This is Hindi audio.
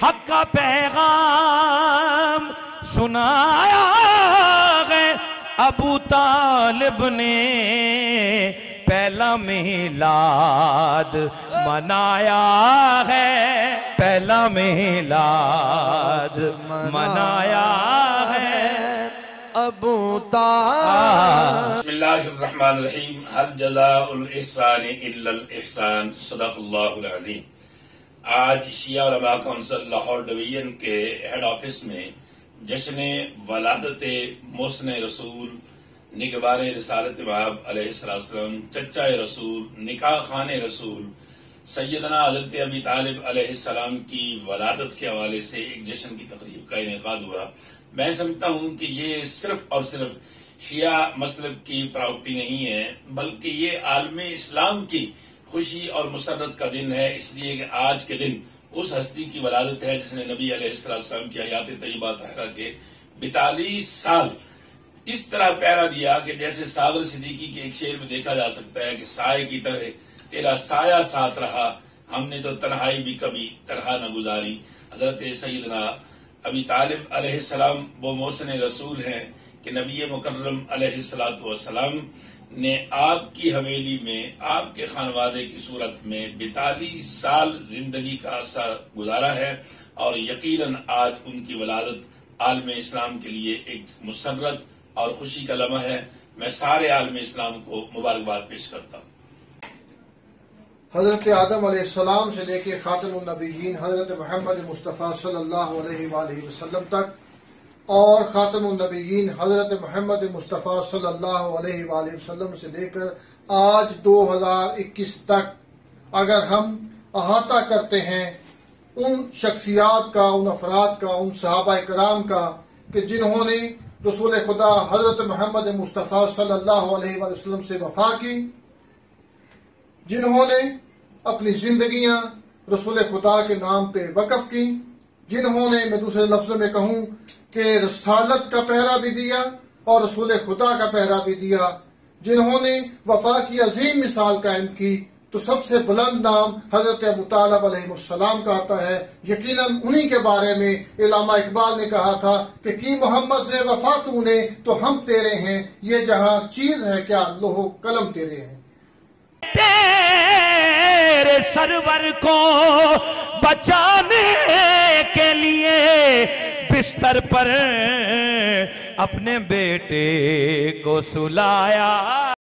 हक का पैगाम सुनाया है। अबू तालिब ने पहला मिलाद मनाया है, पहला मिलाद मनाया है अबू तालिब। बिस्मिल्लाहिर्रहमानिर्रहीम। हल जज़ाउल इहसानि इल्लल इहसान। सदक़ल्लाहुल अज़ीम। आज शिया उलमा काउंसिल लाहौर डिवीजन के हेड ऑफिस में जश्न वलादत मोहसिन रसूल निगबार रिसालत महब अलैहिस्सलाम चचा रसूल निकाह खान रसूल सैयदना हजरत अबी तालिब अलैहिस्सलाम की वलादत के हवाले से एक जश्न की तकरीब का इनेकाद हुआ। मैं समझता हूँ कि ये सिर्फ और सिर्फ शिया मसलब की प्रॉपर्टी नहीं है, बल्कि ये आलम इस्लाम की खुशी और मुसर्रत का दिन है, इसलिए कि आज के दिन उस हस्ती की वलादत है जिसने नबी अलैहिस्सलाम की हयात तय्यबा तहरा के 42 साल इस तरह प्यारा दिया कि जैसे सागर सिद्दीकी के एक शेर में देखा जा सकता है कि साए की तरह तेरा साया साथ रहा, हमने तो तन्हाई भी कभी तरह न गुजारी। हजरत सैयदना अबी तालिब अलैहिस्सलाम वो मोहसिन रसूल हैं कि नबी मुकर्रम अलैहिस्सलातु वस्सलाम ने आपकी हवेली में आपके खानवादे की सूरत में 42 साल जिंदगी का अरसा गुजारा है, और यकीनन आज उनकी वलादत आलम इस्लाम के लिए एक मुसर्रत और खुशी का लम्हा है। मैं सारे आलम इस्लाम को मुबारकबाद पेश करता हूँ। हजरत आदम अलैहिस्सलाम से लेके खातमुन नबीयीन हजरत मोहम्मद मुस्तफ़ा सल्लल्लाहु अलैहि वसल्लम तक और खातमुन नबीयीन हजरत मोहम्मद मुस्तफ़ा सल्लल्लाहु अलैहि वसल्लम से लेकर आज 2021 तक अगर हम अहाता करते हैं उन शख्सियात का, उन अफराद का, उन सहाबा कराम का कि जिन्होंने रसूल खुदा हजरत मोहम्मद मुस्तफ़ा सल्लल्लाहु अलैहि वसल्लम से वफा की, जिन्होंने अपनी जिंदगियां रसूल खुदा के नाम पे वक़फ़ की, जिन्होंने, मैं दूसरे लफ्जों में कहूं कि रसालत का पहरा भी दिया और रसूल खुदा का पहरा भी दिया, जिन्होंने वफा की अजीम मिसाल कायम की, तो सबसे बुलंद नाम हजरत अबूतालिब अलैहिस्सलाम का आता है। यकीनन उन्हीं के बारे में इल्लामा इकबाल ने कहा था कि की मोहम्मद से वफा तूने तो हम तेरे हैं, ये जहां चीज है क्या लोहो कलम तेरे हैं। तेरे सरवर को बचाने के लिए बिस्तर पर अपने बेटे को सुलाया।